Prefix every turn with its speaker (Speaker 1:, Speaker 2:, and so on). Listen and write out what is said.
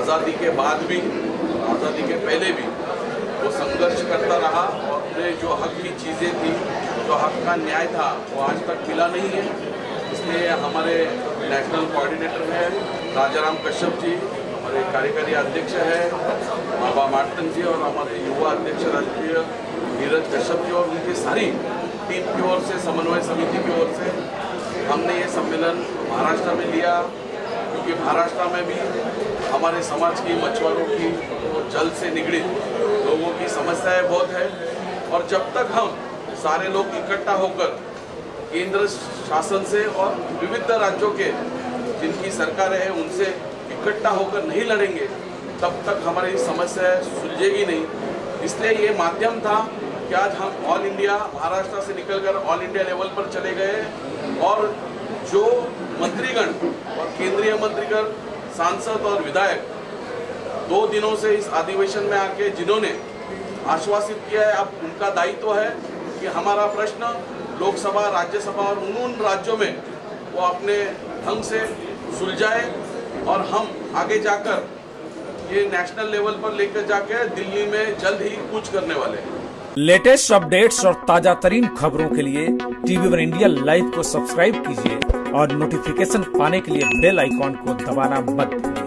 Speaker 1: आज़ादी के बाद भी, आज़ादी के पहले भी वो संघर्ष करता रहा और उन्हें जो हक की चीज़ें थी, जो हक का न्याय था, वो आज तक मिला नहीं है। इसलिए हमारे नेशनल कोऑर्डिनेटर हैं राजाराम कश्यप जी, हमारे कार्यकारी अध्यक्ष हैं बाबा मार्तन जी और हमारे युवा अध्यक्ष राष्ट्रीय नीरज कश्यप जी और उनकी सारी टीम की ओर से, समन्वय समिति की ओर से हमने ये सम्मेलन महाराष्ट्र में लिया, क्योंकि महाराष्ट्र में भी हमारे समाज की, मछुआरों की, जल से निगड़ित लोगों की समस्याएं बहुत है। और जब तक हम सारे लोग इकट्ठा होकर केंद्र शासन से और विविध राज्यों के जिनकी सरकारें हैं उनसे इकट्ठा होकर नहीं लड़ेंगे, तब तक हमारी समस्या सुलझेगी नहीं। इसलिए ये माध्यम था कि आज हम ऑल इंडिया, महाराष्ट्र से निकलकर ऑल इंडिया लेवल पर चले गए और जो मंत्रीगण और केंद्रीय मंत्रीगण, सांसद और विधायक 2 दिनों से इस अधिवेशन में आके जिन्होंने आश्वासित किया है, अब उनका दायित्व है कि हमारा प्रश्न लोकसभा, राज्यसभा और उन राज्यों में वो अपने ढंग से सुलझाए और हम आगे जाकर ये नेशनल लेवल पर लेकर जाके दिल्ली में जल्द ही कूच करने वाले हैं।
Speaker 2: लेटेस्ट अपडेट्स और ताजा तरीन खबरों के लिए TV1 इंडिया लाइव को सब्सक्राइब कीजिए और नोटिफिकेशन पाने के लिए बेल आइकॉन को दबाना मत भूलिए।